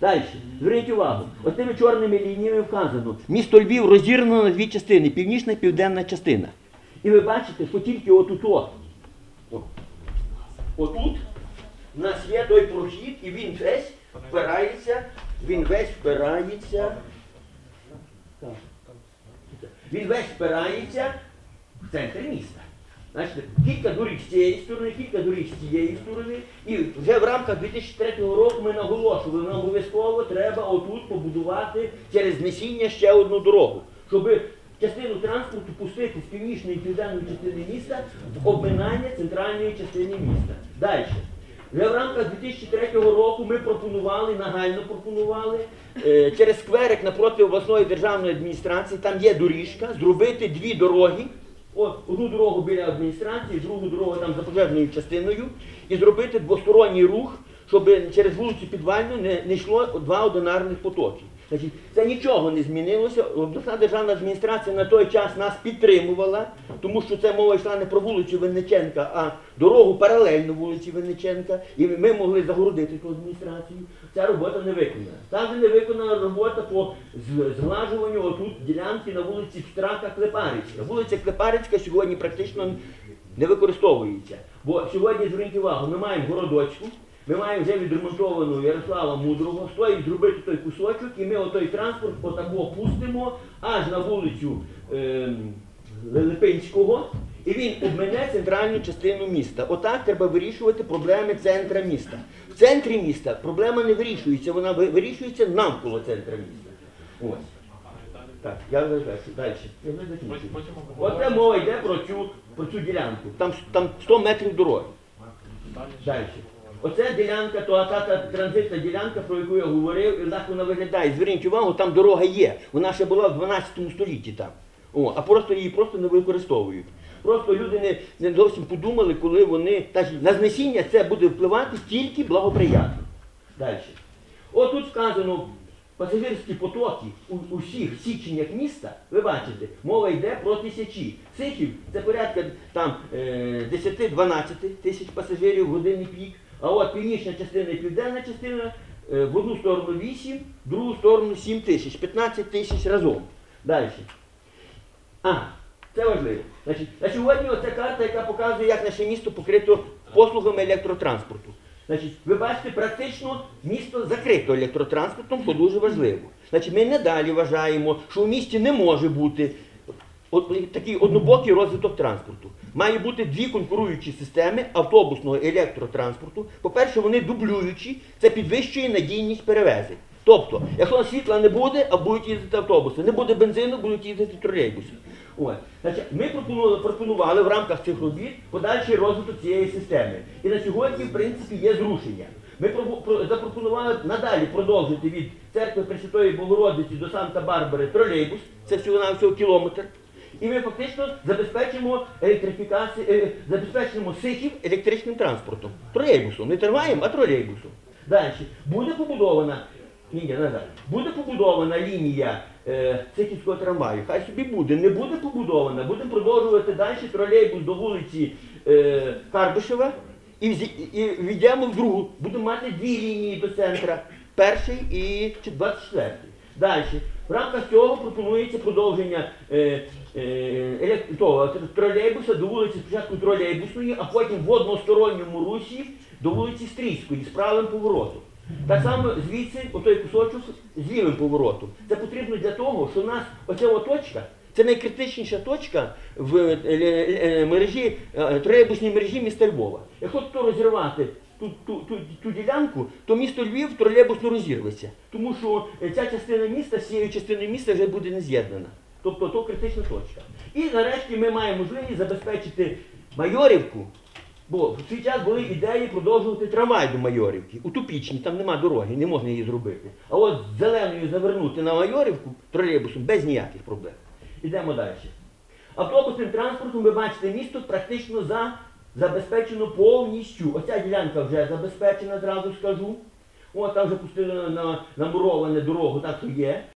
Далі. Зверніть увагу. Ось тими чорними лініями вказано. Місто Львів розірвано на дві частини. Північна і південна частина. І ви бачите, що тільки отут. Отут у нас є той прохід, і він весь впирається. Він весь впирається в центр міста. Значить, кілька доріг з цієї сторони, кілька доріг з цієї сторони. І вже в рамках 2003 року ми наголошували, нам обов'язково треба отут побудувати через Знесіння ще одну дорогу, щоб частину транспорту пустити з північної і південної частини міста в обминання центральної частини міста. Далі. Вже в рамках 2003 року ми нагально пропонували через скверик напроти обласної державної адміністрації, там є доріжка, зробити дві дороги. Одну дорогу біля адміністрації, другу дорогу там за пожежною частиною, і зробити двосторонній рух, щоб через вулицю Підвальну не йшло два одинарних потоки. Значить, це нічого не змінилося. Обласна державна адміністрація на той час нас підтримувала, тому що це мова йшла не про вулицю Винниченка, а дорогу паралельно вулиці Винниченка, і ми могли загородити ту адміністрацію. Ця робота не виконана. Також не виконана робота по зглажуванню отут ділянки на вулиці Штрака-Клепарицька. Вулиця Клепарицька сьогодні практично не використовується. Бо сьогодні, зверніть увагу, ми маємо Городоцьку, ми маємо вже відремонтовану Ярослава Мудрого, стоїть зробити той кусочок, і ми отой транспорт отако пустимо аж на вулицю Липинського, і він обмине центральну частину міста. Отак треба вирішувати проблеми центра міста. В центрі міста проблема не вирішується, вона вирішується навколо центра міста. Ось. Так, я вже далі. Оце мова йде про цю ділянку. Там 100 метрів дороги. Далі. Оце ділянка, та транзитна ділянка, про яку я говорив, і так вона виглядає. Зверніть увагу, там дорога є. Вона ще була в 12 столітті там. А просто її не використовують. Просто люди не зовсім подумали, коли вони... На Знесіння це буде впливати тільки благоприятно. Далі. Тут вказано пасажирські потоки у всіх січеннях міста, ви бачите, мова йде про тисячі. Сихів це порядка 10-12 тисяч пасажирів в годинний пік. А от північна частина і південна частина в одну сторону 8, в другу сторону 7 тисяч, 15 тисяч разом. Далі. Це важливо. Значить, на сьогодні оця карта, яка показує, як наше місто покрито послугами електротранспорту. Значить, ви бачите, практично місто закрито електротранспортом, що дуже важливо. Значить, ми надалі вважаємо, що в місті не може бути такий однобокий розвиток транспорту. Має бути дві конкуруючі системи автобусного і електротранспорту. По-перше, вони дублюючі, це підвищує надійність перевезень. Тобто, якщо світла не буде, а будуть їздити автобуси, не буде бензину, будуть їздити тролейбуси. Значить, ми пропонували в рамках цих робіт подальший розвиток цієї системи. І на сьогодні, в принципі, є зрушення. Ми запропонували надалі продовжити від церкви Пресвятої Богородиці до Санта-Барбари тролейбус, це всього-навсього кілометр. І ми фактично забезпечимо Сихів електричним транспортом. Тролейбусом. Не трамваєм, а тролейбусом. Далі. Буде побудована лінія Сихівського трамваю. Хай собі буде. Не буде побудована. Будемо продовжувати далі тролейбус до вулиці Карбишева і війдемо в другу. Будемо мати дві лінії до центра. Перший і 24-й. Далі. В рамках цього пропонується продовження тролейбуса до вулиці спочатку тролейбусної, а потім в односторонньому русі до вулиці Стрийської з правим поворотом. Так само звідси, отой кусочок з лівим поворотом. Це потрібно для того, що у нас оця точка, це найкритичніша точка в тролейбусній мережі міста Львова. Якщо тут розірвати ту ділянку, то місто Львів тролейбусно розірветься. Тому що ця частина міста з цією частиною міста вже буде не з'єднана. Тобто то критична точка. І нарешті ми маємо можливість забезпечити Майорівку, бо в свій час були ідеї продовжувати трамвай до Майорівки. Утопічні, там нема дороги, не можна її зробити. А от з зеленою завернути на Майорівку тролейбусом без ніяких проблем. Ідемо далі. Автобусним транспортом, ви бачите, місто практично забезпечено повністю. Оця ділянка вже забезпечена, зразу скажу. Там вже пустили на муроване дорогу, так що є.